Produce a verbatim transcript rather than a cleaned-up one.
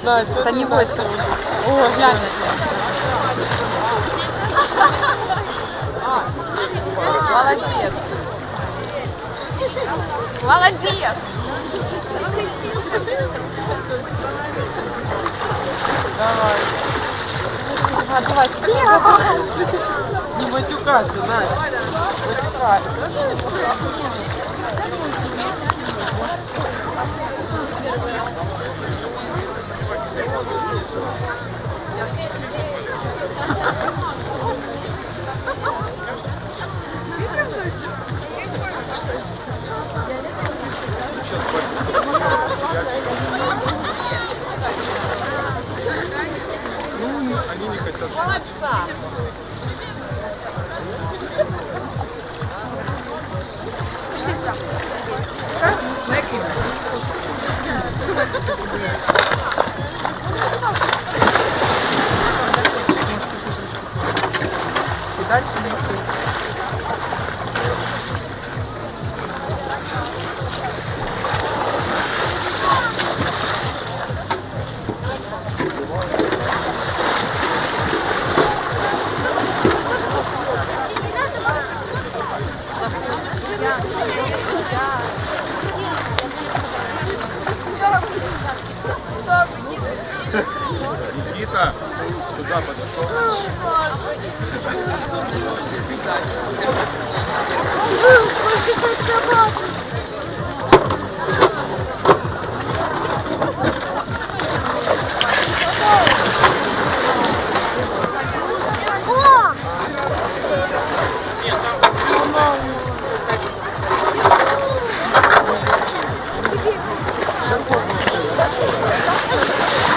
Настя, Та не бойся. О, глянь. Молодец. Молодец. давай. Ага, давай. Не матюкаться, Настя. Матюкай. Они не хотят. Молодца. И дальше не Никита, сюда подошел. Сколько стоит собачек? Да,